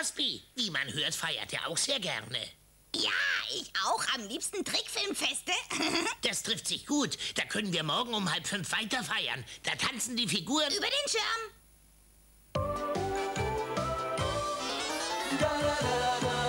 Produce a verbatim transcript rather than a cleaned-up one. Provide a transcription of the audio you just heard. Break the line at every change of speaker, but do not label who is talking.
Crosby, wie man hört, feiert er auch sehr gerne.
Ja, ich auch. Am liebsten Trickfilmfeste.
Das trifft sich gut. Da können wir morgen um halb fünf weiter feiern. Da tanzen die Figuren
über den Schirm.
Da, da, da, da.